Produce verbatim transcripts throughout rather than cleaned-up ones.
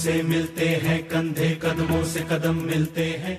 से मिलते हैं, कंधे कदमों से कदम मिलते हैं।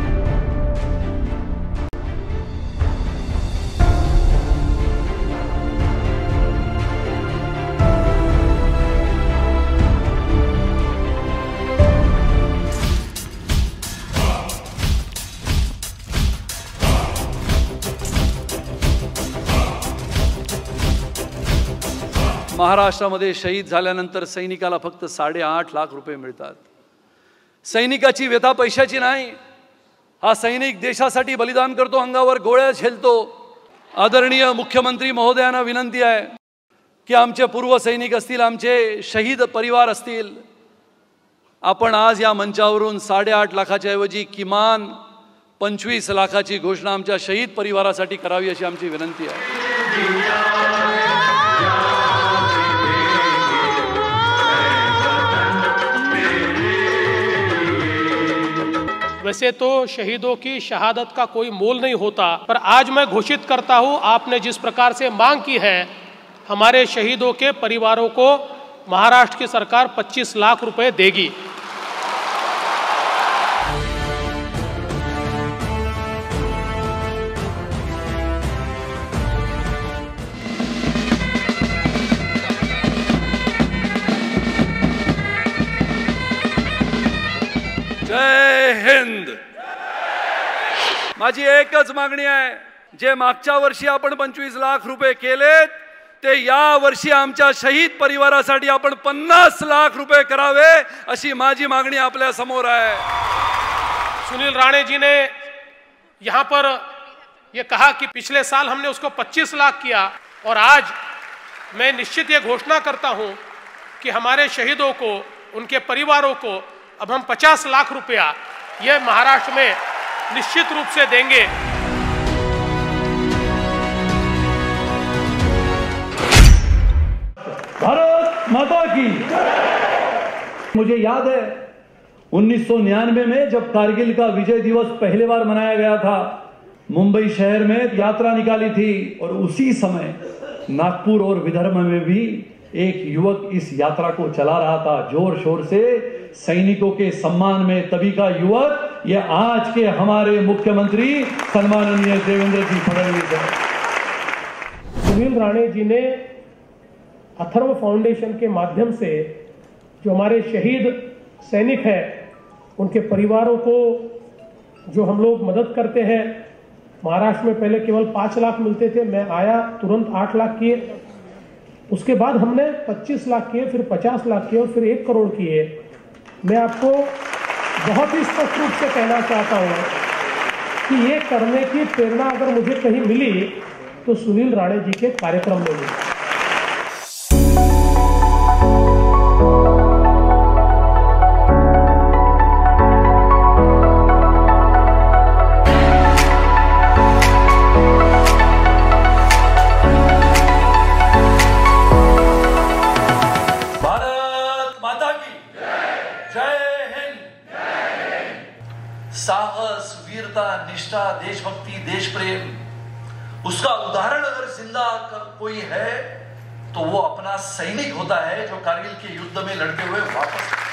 महाराष्ट्रामध्ये शहीद झाल्यानंतर सैनिकाला फक्त साडेआठ लाख रुपये मिळतात। सैनिकाची व्यथा पैशाची नाही, हा सैनिक देशासाठी बलिदान करतो, अंगावर गोळ्या झेलतो। आदरणीय मुख्यमंत्री महोदयांना विनंती आहे की आमचे पूर्व सैनिक असतील, आमचे शहीद परिवार असतील, आपण आज या मंचावरून साडेआठ लाखाच्या ऐवजी किमान पंचवीस लाखाची घोषणा आमच्या शहीद परिवारासाठी करावी अशी आमची विनंती आहे। वैसे तो शहीदों की शहादत का कोई मोल नहीं होता, पर आज मैं घोषित करता हूं, आपने जिस प्रकार से मांग की है, हमारे शहीदों के परिवारों को महाराष्ट्र की सरकार पच्चीस लाख रुपए देगी। जय हिंद। माझी एकच मागणी आहे, जे मागच्या वर्षी आपण पंचवीस लाख रुपये केलेत ते या वर्षी आमच्या शहीद परिवारासाठी आपण पन्नास लाख रुपये करावे अशी माझी मागणी आपल्या समोर आहे। सुनील राणे जी ने यहाँ पर ये कहा कि पिछले साल हमने उसको पच्चीस लाख किया, और आज मैं निश्चित ये घोषणा करता हूँ कि हमारे शहीदों को, उनके परिवारों को अब हम पचास लाख रुपया ये महाराष्ट्र में निश्चित रूप से देंगे। भारत माता की। मुझे याद है उन्नीस सौ निन्यानवे में जब कारगिल का विजय दिवस पहली बार मनाया गया था, मुंबई शहर में यात्रा निकाली थी, और उसी समय नागपुर और विदर्भ में भी एक युवक इस यात्रा को चला रहा था जोर शोर से, सैनिकों के सम्मान में। तभी का युवक ये आज के हमारे मुख्यमंत्री सम्माननीय देवेंद्र जी फडणवीस है। सुनील राणे जी ने अथर्व फाउंडेशन के माध्यम से जो हमारे शहीद सैनिक हैं, उनके परिवारों को जो हम लोग मदद करते हैं, महाराष्ट्र में पहले केवल पाँच लाख मिलते थे, मैं आया तुरंत आठ लाख किए, उसके बाद हमने पच्चीस लाख किए, फिर पचास लाख किए और फिर एक करोड़ किए। मैं आपको बहुत ही स्पष्ट रूप से कहना चाहता हूँ कि ये करने की प्रेरणा अगर मुझे कहीं मिली तो सुनील राणे जी के कार्यक्रम में मिली। साहस, वीरता, निष्ठा, देशभक्ति, देश प्रेम, उसका उदाहरण अगर जिंदा कोई है तो वो अपना सैनिक होता है जो कारगिल के युद्ध में लड़ते हुए वापस